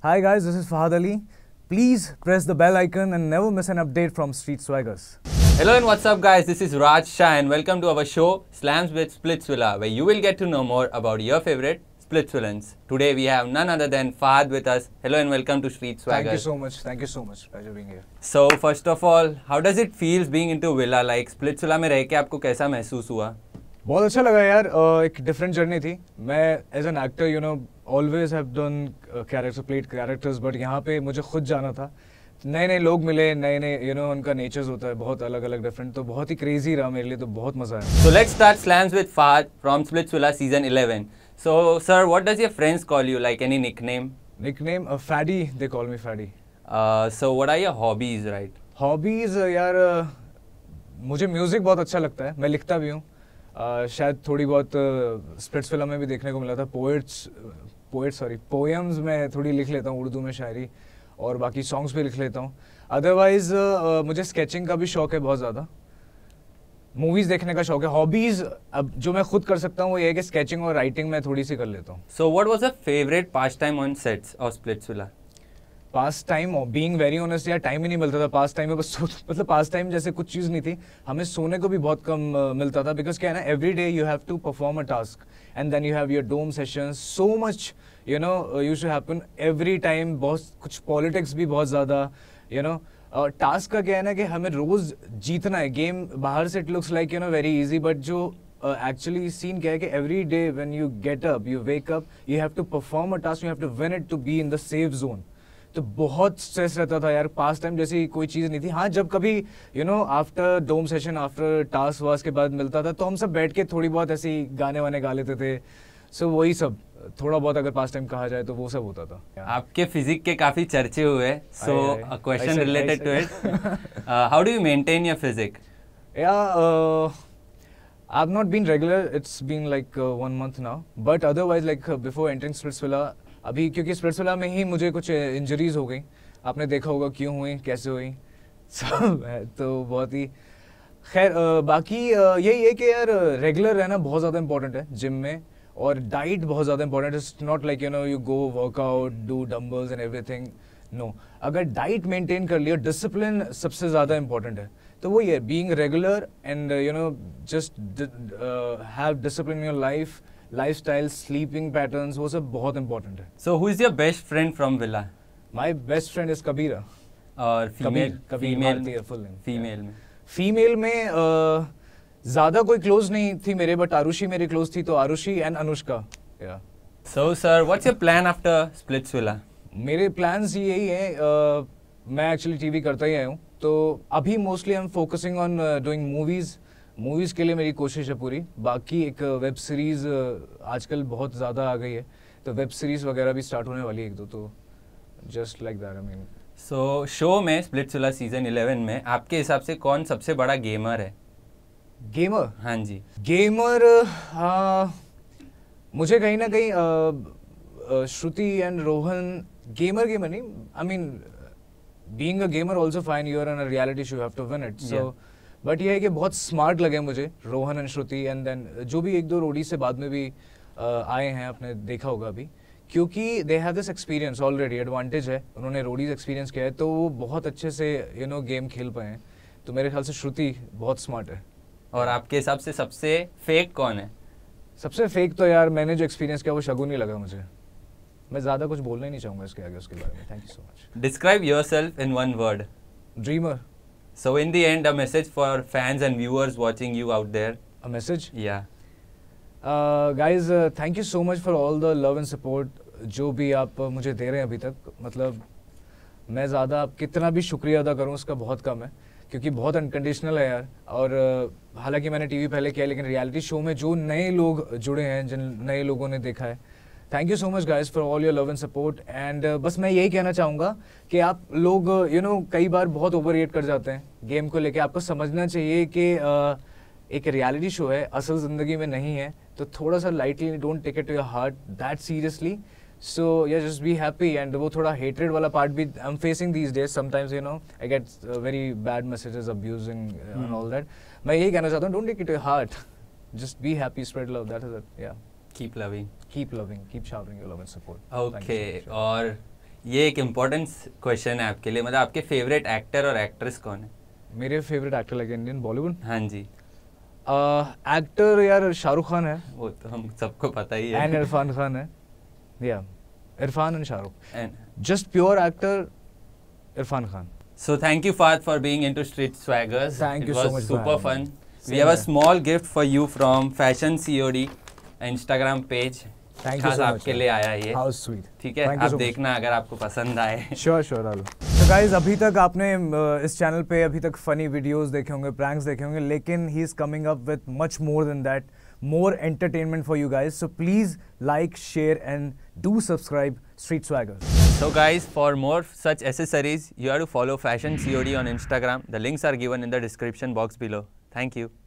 Hi guys, this is Fahad Ali. Please press the bell icon and never miss an update from Street Swaggers. Hello and what's up guys, this is Raj Shah and welcome to our show Slams with Splitsvilla, where you will get to know more about your favorite Splitsvillans. Today we have none other than Fahad with us. Hello and welcome to Street Swaggers. Thank you so much. Thank you so much. Pleasure being here. So first of all, how does it feel being into Villa? Like Splitsvilla में रह के आपको कैसा महसूस हुआ? बहुत अच्छा लगा यार. एक डिफरेंट जर्नी थी. मैं as an actor always have done played characters, but यहाँ पे मुझे खुद जाना था. नए नए लोग मिले, नए नए उनका नेचर्स होता है बहुत अलग अलग डिफरेंट, तो बहुत ही क्रेजी रहा मेरे लिए, तो बहुत मजा आया. So let's start slams with Fahad from Splitsvilla season 11. So sir, what does your friends call you? Like any nickname? Nickname Faddy, they call me Faddy. So what are your hobbies, right? Hobbies यार, मुझे music बहुत अच्छा लगता है, मैं लिखता भी हूँ. शायद थोड़ी बहुत स्प्लिट्सविला में भी देखने को मिला था. पोएम्स में थोड़ी लिख लेता हूँ, उर्दू में शायरी, और बाकी सॉन्ग्स भी लिख लेता हूँ. अदरवाइज मुझे स्केचिंग का भी शौक है बहुत ज़्यादा. मूवीज़ देखने का शौक है. हॉबीज़ अब जो मैं खुद कर सकता हूँ वो ये है कि स्केचिंग और राइटिंग मैं थोड़ी सी कर लेता हूँ. So what was your favorite pastime on sets of Splitsvilla? Pass time, being very honest यार, टाइम ही नहीं मिलता था. पास टाइम में बस मतलब पास टाइम जैसे कुछ चीज़ नहीं थी. हमें सोने को भी बहुत कम मिलता था, बिकॉज क्या है ना, every day you have to perform a task and then you have your dome sessions. So much used to happen every time. बहुत कुछ पॉलिटिक्स भी बहुत ज़्यादा टास्क का क्या है ना कि हमें रोज़ जीतना है. गेम बाहर से it looks like very easy, but जो एक्चुअली सीन क्या है कि every day when you get up, you wake up, you have to perform a task, you have to win it to be in the safe zone. तो बहुत stress रहता था यार. पास time जैसी कोई चीज़ नहीं थी. हाँ, जब कभी after dome session, after task वास्क के बाद मिलता था, तो हम सब बैठ के थोड़ी बहुत ऐसी गाने वाने गा लेते थे. सो वही सब थोड़ा बहुत अगर पास टाइम कहा जाए तो वो सब होता था. आपके फिजिक के काफी चर्चे हुए, so a question related to it, how do you maintain your physique? I've not been regular. It's been like 1 month now. But otherwise, like before entering Splitsvilla, अभी क्योंकि स्प्लिट्सविला में ही मुझे कुछ इंजरीज हो गई. आपने देखा होगा क्यों हुई, कैसे हुई. तो बहुत ही खैर, बाकी यही है कि यार रेगुलर रहना बहुत ज़्यादा इंपॉर्टेंट है जिम में, और डाइट बहुत ज़्यादा इंपॉर्टेंट है. It's not like you go workout, do dumbbells and everything. No, अगर डाइट मेंटेन कर लिया, डिसिप्लिन सबसे ज़्यादा इंपॉर्टेंट है. तो वही है, being regular and just have discipline in your life. Lifestyle, sleeping patterns, वो सब बहुत इंपॉर्टेंट है. So who is your best friend from villa? My best friend is Kabira. और फीमेल में फीमेल में ज़्यादा कोई क्लोज नहीं थी मेरे, बट आरुषि मेरी क्लोज थी, तो Aarushi and Anushka. So sir, what's your plan after Splitsvilla? मेरे प्लान्स यही हैं. मैं एक्चुअली टीवी करता ही आया हूँ, तो अभी mostly I am focusing on doing movies के लिए मेरी कोशिश है पूरी. बाकी एक वेब सीरीज़ आजकल बहुत ज़्यादा आ गई है, तो वेब सीरीज़ वगैरह भी स्टार्ट होने वाली है 1-2, तो just like that I mean. So show में स्प्लिट्सविला सीजन 11 में आपके हिसाब से कौन सबसे बड़ा गेमर है? गेमर? हाँ जी, गेमर. मुझे कहीं ना कहीं श्रुति एंड रोहन. गेमर नहीं, I mean being a gamer also fine. You are on a reality show, you have to win it. So but ये है कि बहुत स्मार्ट लगे मुझे Rohan and Shruti, and then जो भी 1-2 रोडी से बाद में भी आए हैं, आपने देखा होगा अभी, क्योंकि they have this experience already. Advantage है, उन्होंने रोडीज एक्सपीरियंस किया है, तो वो बहुत अच्छे से गेम खेल पाए हैं. तो मेरे ख्याल से श्रुति बहुत स्मार्ट है. और आपके हिसाब से सबसे फेक कौन है? सबसे फेक तो यार मैंने जो एक्सपीरियंस किया वो शगुन ही लगा मुझे. मैं ज़्यादा कुछ बोलना ही नहीं चाहूँगा इसके आगे उसके बारे में. Thank you so much. Describe yourself in one word. Dreamer. So in the end, a message for fans and viewers watching you out there. A message? Yeah. Guys, thank you so much for all the love and support जो भी आप मुझे दे रहे हैं अभी तक. मतलब मैं ज़्यादा कितना भी शुक्रिया अदा करूँ उसका बहुत कम है, क्योंकि बहुत अनकंडीशनल है यार. और हालांकि मैंने टीवी पहले किया, लेकिन रियलिटी शो में जो नए लोग जुड़े हैं, जिन नए लोगों ने देखा है, thank you so much guys for all your love and support. And बस मैं यही कहना चाहूँगा कि आप लोग कई बार बहुत ओवर रिएक्ट कर जाते हैं गेम को लेके. आपको समझना चाहिए कि एक रियलिटी शो है, असल ज़िंदगी में नहीं है. तो थोड़ा सा lightly, don't take it to your heart that seriously. So yeah just be happy. And वो थोड़ा हेट्रेड वाला पार्ट भी I am facing these days. Sometimes I get very bad messages, abusing and all that. मैं यही कहना चाहता हूँ, don't take it to your heart. Just be happy, spread love, that is it. Yeah Keep loving. Keep loving. Keep showering your love and support. Okay. और ये एक important question है आपके लिए, मतलब आपके फेवरेट एक्टर और एक्ट्रेस कौन है? मेरे favourite actor like Indian Bollywood हाँ जी। एक्टर यार शाहरुख खान है, वो तो हम सबको पता ही है। एंड इरफान खान है, या Irfan and Shahrukh, And just pure actor Irfan Khan. so thank you Fahad for being into Street Swaggers. Thank you It was so much for super having fun. me. We Same have a here. small gift for you from Fashion COD Instagram page. Thank you खास so much. आपके लिए आया ये, How sweet. ठीक है? Thank you आप so much. देखना अगर आपको पसंद आए। श्योर श्योर डालो. तो गाइज अभी तक आपने इस चैनल पे अभी तक फनी वीडियोस देखे होंगे, प्रैंक्स देखे होंगे, लेकिन he is coming up with much more than that, more entertainment for you guys. So please like, share and do subscribe Street Swaggers. So guys, for more such accessories, you have to follow Fashion COD on Instagram. The links are given in the description box below. Thank you.